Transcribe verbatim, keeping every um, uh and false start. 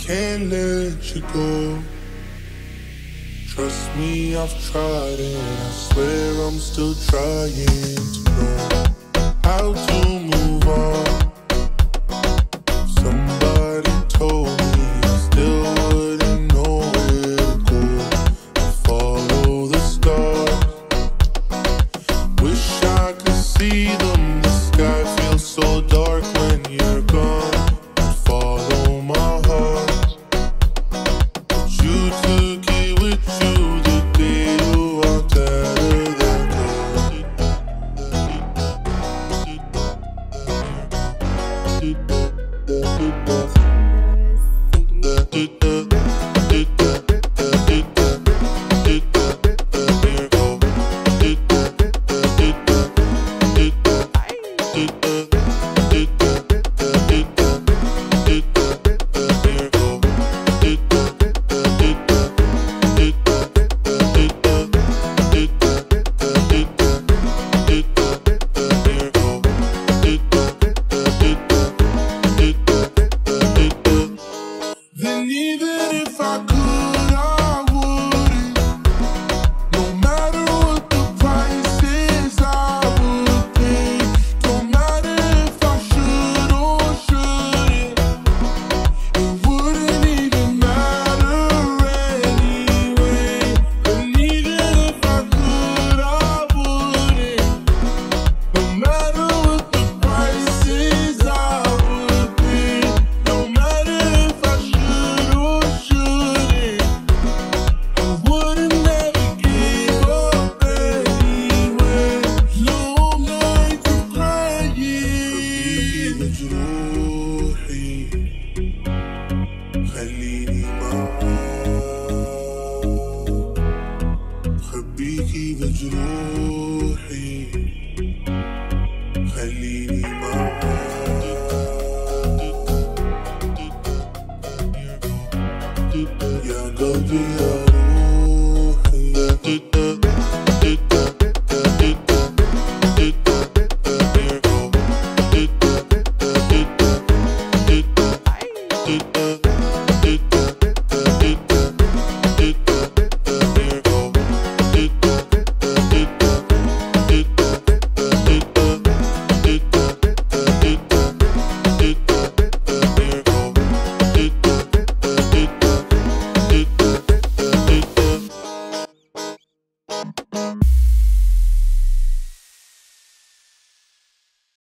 can't let you go. Trust me, I've tried and I swear I'm still trying to know how to move on. Somebody told me I still wouldn't know where to go. I follow the stars, wish I could see them. The sky feels so dark when you're gone. I'd follow my heart, but you took it with you the day you walked out of that Then even if I could, I wouldn't. No matter what the price is, I would pay. Don't matter if I should or shouldn't. It wouldn't even matter anyway. And even if I could, I wouldn't. No matter what the price is, I would pay. No matter if I should or shouldn't, I wouldn't ever give up anyway. Long nights of crying. بجروحي خليني معاك، بخبيكي بجروحي.